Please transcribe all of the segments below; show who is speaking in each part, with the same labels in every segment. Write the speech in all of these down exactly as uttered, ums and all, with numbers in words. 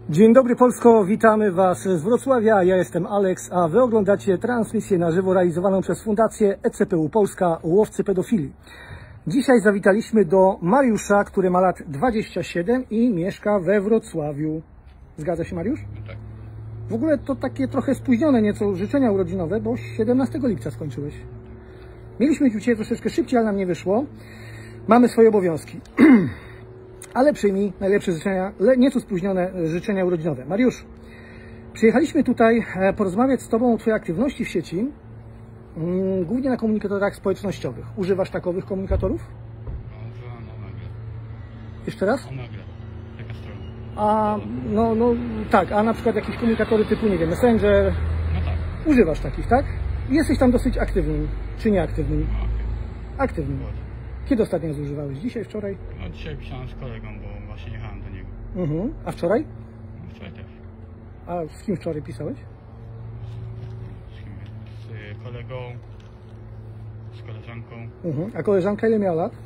Speaker 1: Dzień dobry Polsko, witamy Was z Wrocławia, ja jestem Alex, a Wy oglądacie transmisję na żywo realizowaną przez Fundację E C P U Polska Łowcy Pedofilii. Dzisiaj zawitaliśmy do Mariusza, który ma lat dwadzieścia siedem i mieszka we Wrocławiu. Zgadza się, Mariusz?
Speaker 2: Tak.
Speaker 1: W ogóle to takie trochę spóźnione nieco życzenia urodzinowe, bo siedemnastego lipca skończyłeś. Mieliśmy być u Ciebie troszeczkę szybciej, ale nam nie wyszło. Mamy swoje obowiązki. Ale przyjmij najlepsze życzenia, nieco spóźnione życzenia urodzinowe. Mariusz, przyjechaliśmy tutaj porozmawiać z Tobą o Twojej aktywności w sieci, głównie na komunikatorach społecznościowych. Używasz takowych komunikatorów?
Speaker 2: No, używam Omegle.
Speaker 1: Jeszcze raz?
Speaker 2: Omegle. Taka strona.
Speaker 1: A, no, no, tak, a na przykład jakieś komunikatory typu, nie wiem, Messenger?
Speaker 2: No tak.
Speaker 1: Używasz takich, tak? I jesteś tam dosyć aktywnym, czy nieaktywnym?
Speaker 2: No, okej.
Speaker 1: Aktywnym. Kiedy ostatnio zużywałeś? Dzisiaj, wczoraj?
Speaker 2: No dzisiaj pisałem z kolegą, bo właśnie jechałem do niego.
Speaker 1: Mhm. A wczoraj?
Speaker 2: No, wczoraj też.
Speaker 1: A z kim wczoraj pisałeś?
Speaker 2: Z kim? Z y, kolegą, z koleżanką.
Speaker 1: Mhm. A koleżanka ile miała lat?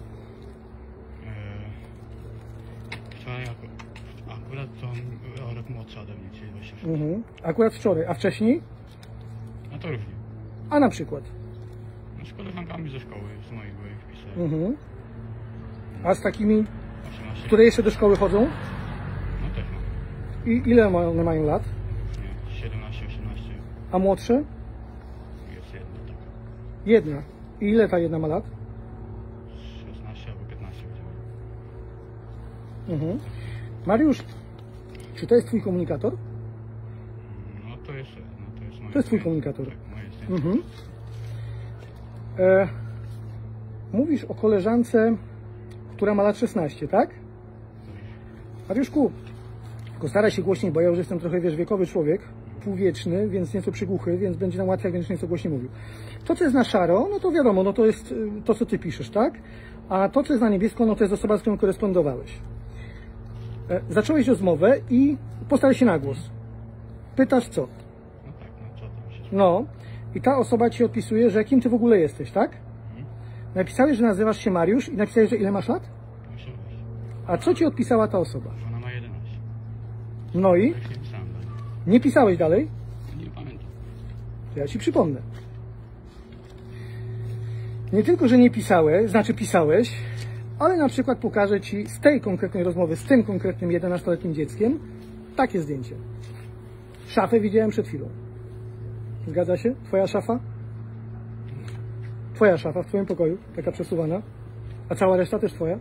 Speaker 2: Yy, wczoraj aku, akurat to on o rok młodszy ode mnie, czyli dwadzieścia sześć.
Speaker 1: Mhm. Akurat wczoraj, a wcześniej?
Speaker 2: No to różnie.
Speaker 1: A na przykład?
Speaker 2: No, z koleżankami ze szkoły, z mojej byłych wpisałem.
Speaker 1: Mhm. A z takimi,
Speaker 2: osiemnaście.
Speaker 1: które jeszcze do szkoły chodzą?
Speaker 2: No też mam.
Speaker 1: I ile ma- one mają lat?
Speaker 2: Nie, siedemnaście, osiemnaście.
Speaker 1: A młodsze?
Speaker 2: Jest jedno, tak.
Speaker 1: Jedna. I ile ta jedna ma lat?
Speaker 2: szesnaście albo piętnaście będzie.
Speaker 1: Mhm. Mariusz, czy to jest Twój komunikator?
Speaker 2: No to jest, no to jest moje
Speaker 1: To jest twój
Speaker 2: zdjęcie.
Speaker 1: komunikator.
Speaker 2: Tak, moje zdjęcie.
Speaker 1: Mhm. E, mówisz o koleżance, która ma lat szesnaście, tak? Mariuszku, tylko staraj się głośniej, bo ja już jestem trochę, wiesz, wiekowy człowiek, półwieczny, więc nieco przygłuchy, więc będzie nam łatwiej, jak będziesz nieco głośniej mówił. To, co jest na szaro, no to wiadomo, no to jest y, to, co Ty piszesz, tak? A to, co jest na niebiesko, no to jest osoba, z którą korespondowałeś. E, zacząłeś rozmowę i postaraj się na głos. Pytasz co?
Speaker 2: No tak, no co tam się dzieje?
Speaker 1: No, i ta osoba Ci odpisuje, że kim Ty w ogóle jesteś, tak?
Speaker 2: Mhm.
Speaker 1: Napisałeś, że nazywasz się Mariusz i napisałeś, że ile masz lat?
Speaker 2: Muszę wejść.
Speaker 1: A co Ci odpisała ta osoba?
Speaker 2: Że ona ma jedenaście.
Speaker 1: No i?
Speaker 2: Ja już nie pisałem dalej.
Speaker 1: Nie pisałeś dalej?
Speaker 2: Nie pamiętam.
Speaker 1: To ja Ci przypomnę. Nie tylko, że nie pisałeś, znaczy pisałeś, ale na przykład pokażę Ci z tej konkretnej rozmowy, z tym konkretnym jedenastoletnim dzieckiem, takie zdjęcie. Szafę widziałem przed chwilą. Zgadza się? Twoja szafa? Twoja szafa w Twoim pokoju, taka przesuwana. A cała reszta też Twoja?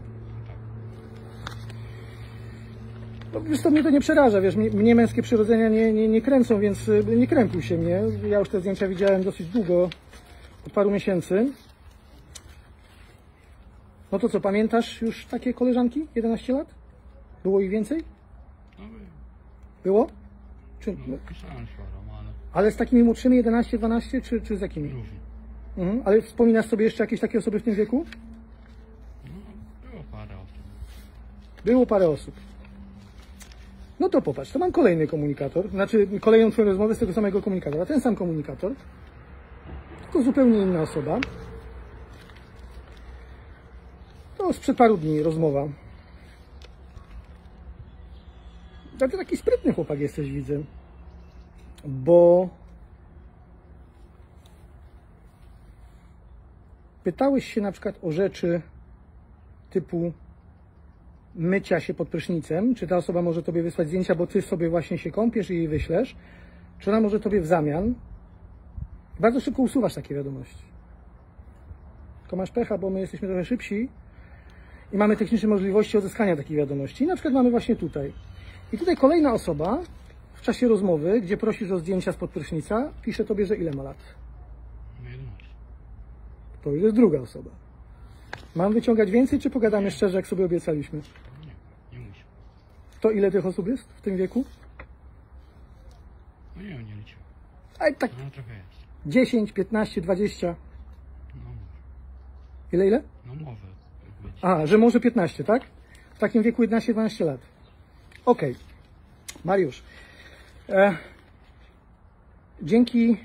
Speaker 1: No, wiesz, to mnie to nie przeraża, wiesz, mnie, mnie męskie przyrodzenia nie, nie, nie kręcą, więc y, nie krępuj się mnie. Ja już te zdjęcia widziałem dosyć długo, od paru miesięcy. No to co, pamiętasz już takie koleżanki? jedenaście lat? Było ich więcej?
Speaker 2: No by,
Speaker 1: Było? Czy,
Speaker 2: no,
Speaker 1: no,
Speaker 2: pisałem sporo, ale
Speaker 1: ale z takimi młodszymi jedenaście, dwanaście, czy, czy z jakimi?
Speaker 2: różnie.
Speaker 1: Mhm. Ale wspominasz sobie jeszcze jakieś takie osoby w tym wieku?
Speaker 2: No, było parę osób.
Speaker 1: Było parę osób. No to popatrz, to mam kolejny komunikator, znaczy kolejną Twoją rozmowę z tego samego komunikatora, ten sam komunikator, tylko zupełnie inna osoba. To sprzed paru dni rozmowa. A Ty taki sprytny chłopak jesteś, widzę, bo pytałeś się na przykład o rzeczy typu mycia się pod prysznicem, czy ta osoba może Tobie wysłać zdjęcia, bo Ty sobie właśnie się kąpiesz i jej wyślesz, czy ona może Tobie w zamian. Bardzo szybko usuwasz takie wiadomości. Tylko masz pecha, bo my jesteśmy trochę szybsi i mamy techniczne możliwości odzyskania takich wiadomości. I na przykład mamy właśnie tutaj. I tutaj kolejna osoba w czasie rozmowy, gdzie prosisz o zdjęcia spod prysznica, pisze Tobie, że ile ma lat.
Speaker 2: No jedenaście.
Speaker 1: To już jest druga osoba. Mam wyciągać więcej, czy pogadamy szczerze, jak sobie obiecaliśmy?
Speaker 2: Nie, nie musi.
Speaker 1: To ile tych osób jest w tym wieku?
Speaker 2: No nie wiem, nie liczyłem.
Speaker 1: A tak
Speaker 2: No trochę jest.
Speaker 1: dziesięć, piętnaście, dwadzieścia.
Speaker 2: No może.
Speaker 1: Ile, ile?
Speaker 2: No może być.
Speaker 1: A, że może piętnaście, tak? W takim wieku jedenaście dwanaście lat. Okej. Mariusz. E, dzięki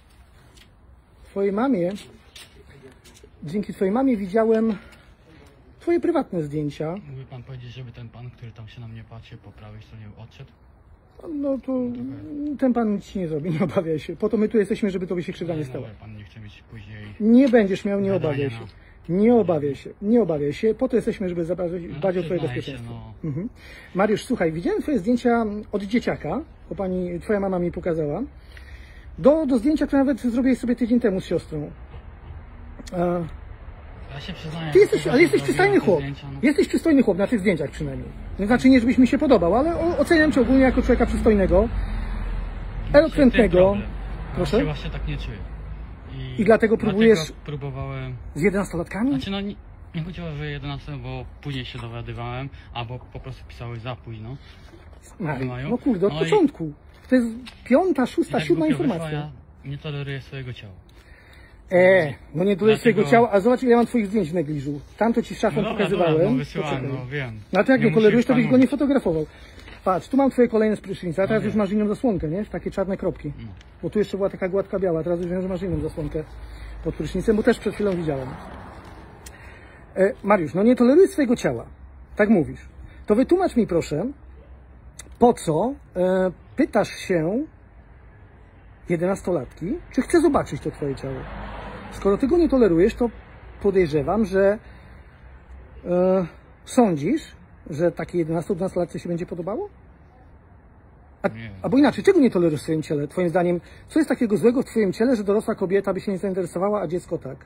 Speaker 1: Twojej mamie, dzięki Twojej mamie widziałem twoje prywatne zdjęcia.
Speaker 2: Mógłby pan powiedzieć, żeby ten pan, który tam się na mnie patrzy po prawej stronie odszedł?
Speaker 1: No to ten pan nic ci nie zrobi, nie obawiaj się. Po to my tu jesteśmy, żeby tobie się krzywda nie stała.
Speaker 2: Pan nie chce mieć później...
Speaker 1: Nie będziesz miał, nie
Speaker 2: Zadanie
Speaker 1: obawiaj się.
Speaker 2: na-
Speaker 1: Nie obawiaj się, nie obawiaj się. Po to jesteśmy, żeby dbać
Speaker 2: No,
Speaker 1: dbać o twoje
Speaker 2: przyznaję
Speaker 1: bezpieczeństwo.
Speaker 2: się, no.
Speaker 1: Mhm. Mariusz, słuchaj, widziałem twoje zdjęcia od dzieciaka, bo pani, twoja mama mi pokazała, do, do zdjęcia, które nawet zrobiłeś sobie tydzień temu z siostrą. E,
Speaker 2: Ja się przyznaję...
Speaker 1: Ty jesteś,
Speaker 2: że
Speaker 1: ale jesteś
Speaker 2: zrobiłem
Speaker 1: przystojny
Speaker 2: te
Speaker 1: chłop.
Speaker 2: zdjęcia, no.
Speaker 1: Jesteś przystojny chłop, na tych zdjęciach przynajmniej. Nie znaczy nie, żebyś mi się podobał, ale o- oceniam cię ogólnie jako człowieka przystojnego, elokwentnego.
Speaker 2: Ten problem.
Speaker 1: Proszę?
Speaker 2: Ja się właśnie tak nie czuję.
Speaker 1: I dlatego próbujesz-
Speaker 2: Dlatego próbowałem...
Speaker 1: Z jedenastolatkami?
Speaker 2: Znaczy no nie, nie chodziło, że jedenaście, bo później się dowiadywałem, albo po prostu pisały za późno.
Speaker 1: Mary,
Speaker 2: mają.
Speaker 1: no kurde, od
Speaker 2: No i-
Speaker 1: początku. To jest piąta,
Speaker 2: I
Speaker 1: szósta,
Speaker 2: tak
Speaker 1: siódma
Speaker 2: głupio wyszło,
Speaker 1: informacja.
Speaker 2: ja nie toleruję swojego ciała.
Speaker 1: E, no nie tyle swojego
Speaker 2: Dlatego-
Speaker 1: ciała, a zobacz ile ja mam twoich zdjęć w negliżu. Tam to ci z szafą
Speaker 2: No dobra,
Speaker 1: pokazywałem.
Speaker 2: dobra, no wysyłałem,
Speaker 1: Poczekaj.
Speaker 2: no wiem.
Speaker 1: No to jak nie,
Speaker 2: musisz
Speaker 1: tolerujesz, to
Speaker 2: pan
Speaker 1: byś go nie
Speaker 2: mówić.
Speaker 1: fotografował. Patrz, tu mam twoje kolejne z prysznica, a teraz
Speaker 2: No
Speaker 1: już
Speaker 2: wiem.
Speaker 1: masz inną zasłonkę, nie? Takie czarne kropki.
Speaker 2: No.
Speaker 1: Bo tu jeszcze była taka gładka biała, teraz już wiem, że masz inną zasłonkę pod prysznicem, bo też przed chwilą widziałem. E, Mariusz, no nie tolerujesz swojego ciała. Tak mówisz. To wytłumacz mi proszę, po co e, pytasz się jedenastolatki, czy chce zobaczyć to twoje ciało. Skoro ty go nie tolerujesz, to podejrzewam, że e, sądzisz, że takie jedenasto-dwunastolatce się będzie podobało? A,
Speaker 2: Nie.
Speaker 1: albo inaczej, czego nie tolerujesz w swoim ciele? Twoim zdaniem, co jest takiego złego w twoim ciele, że dorosła kobieta by się nie zainteresowała, a dziecko tak?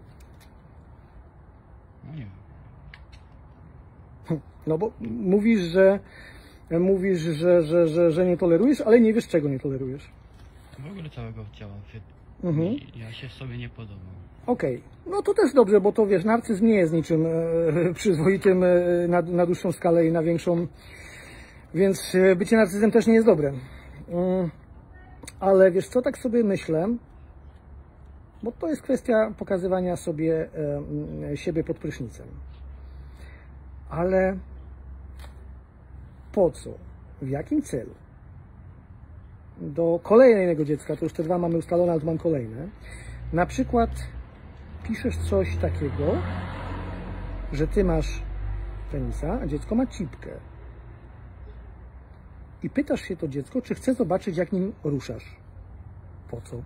Speaker 2: No nie wiem.
Speaker 1: No bo mówisz, że mówisz, że, że, że, że nie tolerujesz, ale nie wiesz, czego nie tolerujesz.
Speaker 2: W ogóle całego ciała. Się,
Speaker 1: Mhm.
Speaker 2: i ja się sobie nie podobam.
Speaker 1: Okej, no to też dobrze, bo to wiesz, narcyzm nie jest niczym e, przyzwoitym e, na, na dłuższą skalę i na większą, więc e, bycie narcyzem też nie jest dobre. Mm, ale wiesz co, tak sobie myślę, bo to jest kwestia pokazywania sobie e, siebie pod prysznicem. Ale po co? W jakim celu? Do kolejnego dziecka, to już te dwa mamy ustalone, ale tu mam kolejne. Na przykład piszesz coś takiego, że ty masz penisa, a dziecko ma cipkę. I pytasz się to dziecko, czy chce zobaczyć, jak nim ruszasz. Po co?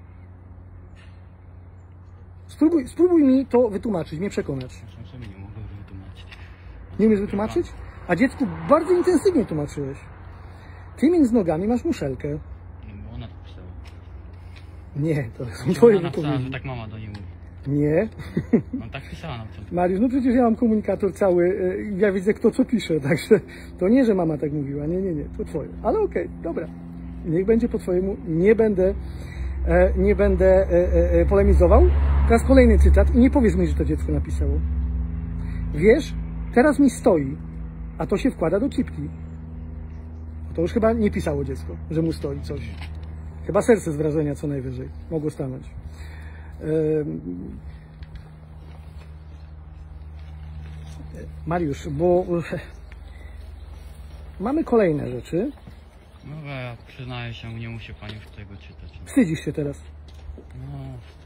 Speaker 1: Spróbuj, spróbuj mi to wytłumaczyć, mnie przekonać.
Speaker 2: Zresztą sobie nie mogę wytłumaczyć.
Speaker 1: Nie umiesz wytłumaczyć? A dziecku bardzo intensywnie tłumaczyłeś. Ty między nogami masz muszelkę.
Speaker 2: No bo ona tak pisała.
Speaker 1: Nie, to są
Speaker 2: Ona
Speaker 1: twoje
Speaker 2: napisała, że
Speaker 1: wypowiedzi.
Speaker 2: tak mama do niej mówi.
Speaker 1: Nie.
Speaker 2: No tak pisała na początku.
Speaker 1: Mariusz, no przecież ja mam komunikator cały, y, ja widzę kto co pisze, także to nie, że mama tak mówiła, nie, nie, nie, to twoje. Ale okej, dobra, niech będzie po twojemu, nie będę, e, nie będę e, e, polemizował. Teraz kolejny cytat i nie powiesz mi, że to dziecko napisało. Wiesz, teraz mi stoi, a to się wkłada do cipki. To już chyba nie pisało dziecko, że mu stoi coś. Chyba serce z wrażenia co najwyżej mogło stanąć. Ym, Mariusz, bo mamy kolejne rzeczy.
Speaker 2: No ja przyznaję się, nie musi pani już tego czytać.
Speaker 1: Wstydzisz się teraz.
Speaker 2: No,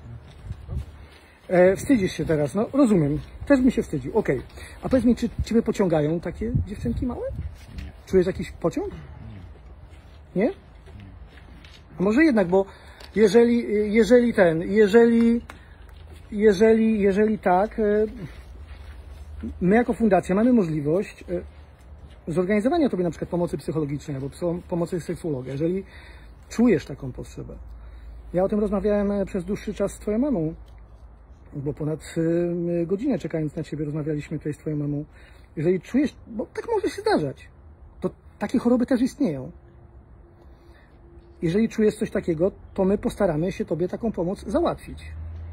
Speaker 1: E, wstydzisz się teraz, no rozumiem. Też bym się wstydził, okej. A powiedz mi, czy ciebie pociągają takie dziewczynki małe?
Speaker 2: nie,
Speaker 1: Czujesz jakiś pociąg?
Speaker 2: nie.
Speaker 1: Nie? A może jednak, bo jeżeli, jeżeli ten, jeżeli, jeżeli, jeżeli tak, e, my jako fundacja mamy możliwość e, zorganizowania tobie na przykład pomocy psychologicznej albo psy- pomocy seksuologa, jeżeli czujesz taką potrzebę. Ja o tym rozmawiałem e, przez dłuższy czas z twoją mamą, bo ponad e, godzinę czekając na ciebie rozmawialiśmy tutaj z twoją mamą. Jeżeli czujesz, bo tak może się zdarzać, to takie choroby też istnieją. Jeżeli czujesz coś takiego, to my postaramy się tobie taką pomoc załatwić.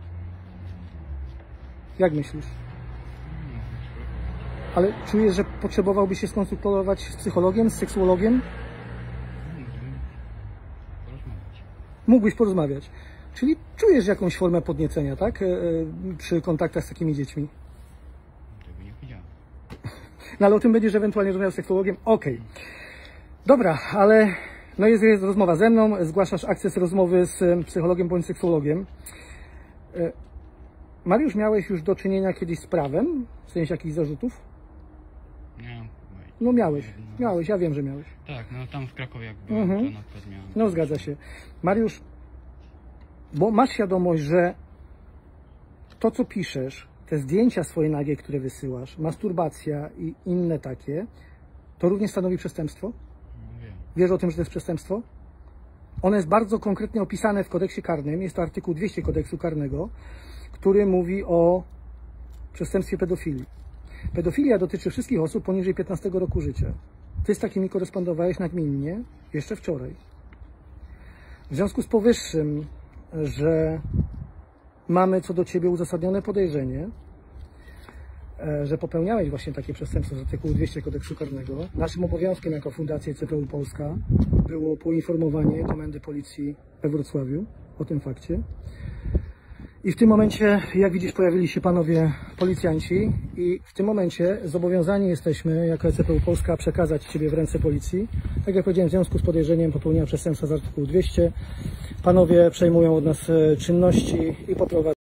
Speaker 1: Jak myślisz? Ale czujesz, że potrzebowałbyś się skonsultować z psychologiem, z seksuologiem?
Speaker 2: Porozmawiać.
Speaker 1: Mógłbyś porozmawiać. Czyli czujesz jakąś formę podniecenia, tak? E, e, przy kontaktach z takimi dziećmi.
Speaker 2: Tego nie widziałem.
Speaker 1: No ale o tym będziesz ewentualnie rozmawiał z seksuologiem? Okej. Dobra, ale no jest, jest rozmowa ze mną, zgłaszasz akces rozmowy z e, psychologiem bądź seksuologiem. E, Mariusz, miałeś już do czynienia kiedyś z prawem? W sensie jakichś zarzutów?
Speaker 2: Nie.
Speaker 1: No miałeś, miałeś, ja wiem, że miałeś.
Speaker 2: Tak, no tam w Krakowie jak byłem,
Speaker 1: Mhm.
Speaker 2: to na przykład miałem.
Speaker 1: No zgadza się. Mariusz, bo masz świadomość, że to, co piszesz, te zdjęcia swoje nagie, które wysyłasz, masturbacja i inne takie, to również stanowi przestępstwo?
Speaker 2: No, wiem.
Speaker 1: Wiesz o tym, że to jest przestępstwo? Ono jest bardzo konkretnie opisane w kodeksie karnym. Jest to artykuł dwieście kodeksu karnego, który mówi o przestępstwie pedofilii. Pedofilia dotyczy wszystkich osób poniżej piętnastego roku życia. Ty z takimi korespondowałeś nagminnie jeszcze wczoraj. W związku z powyższym, że mamy co do ciebie uzasadnione podejrzenie, że popełniałeś właśnie takie przestępstwo z artykułu dwieście kodeksu karnego, naszym obowiązkiem jako Fundacja C P U Polska było poinformowanie Komendy Policji we Wrocławiu o tym fakcie. I w tym momencie, jak widzisz, pojawili się panowie policjanci i w tym momencie zobowiązani jesteśmy jako C P U Polska przekazać ciebie w ręce policji. Tak jak powiedziałem, w związku z podejrzeniem popełnienia przestępstwa z artykułu dwieście, panowie przejmują od nas czynności i poprowadzą